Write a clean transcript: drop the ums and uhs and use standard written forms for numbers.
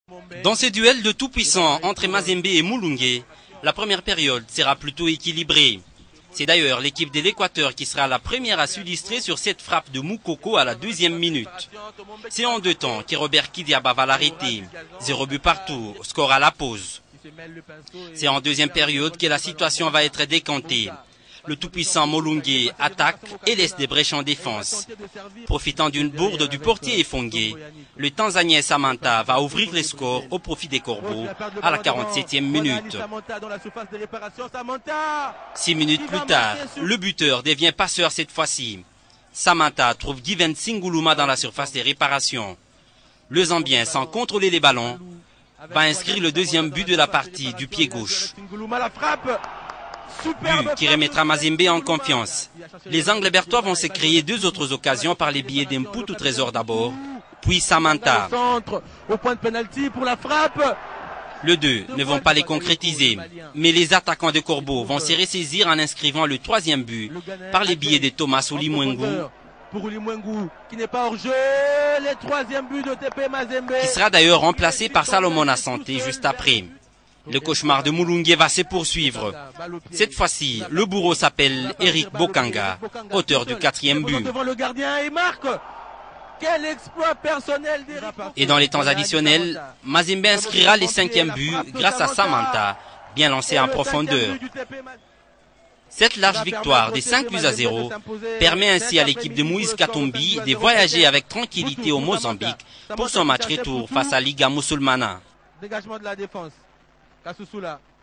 Dans ce duel de tout-puissants entre Mazembe et Mulungue, la première période sera plutôt équilibrée. C'est d'ailleurs l'équipe de l'Équateur qui sera la première à s'illustrer sur cette frappe de Moukoko à la 2e minute. C'est en deux temps que Robert Kidiaba va l'arrêter. 0 but partout, score à la pause. C'est en deuxième période que la situation va être décantée. Le tout-puissant Mulungue attaque et laisse des brèches en défense. Profitant d'une bourde du portier Efongue, le Tanzanien Samantha va ouvrir les scores au profit des Corbeaux à la 47e minute. 6 minutes plus tard, le buteur devient passeur cette fois-ci. Samantha trouve Given Singuluma dans la surface des réparations. Le Zambien, sans contrôler les ballons, va inscrire le deuxième but de la partie du pied gauche. But qui remettra Mazembe en confiance. Les Anglebertois vont se créer deux autres occasions par les billets d'Input au trésor d'abord, puis Samantha. Le 2 ne vont pas les concrétiser, mais les attaquants de Corbeaux vont se ressaisir en inscrivant le troisième but par les billets de Thomas Ulimwengu, qui sera d'ailleurs remplacé par Salomon Asante juste après. Le cauchemar de Mulungue va se poursuivre. Cette fois-ci, le bourreau s'appelle Eric Bokanga, auteur du 4e but. Et dans les temps additionnels, Mazembe inscrira les 5e buts grâce à Samantha, bien lancé en profondeur. Cette large victoire des 5-0 permet ainsi à l'équipe de Moïse Katumbi de voyager avec tranquillité au Mozambique pour son match retour face à Liga Musulmana. Dégagement de la défense. Kasusula.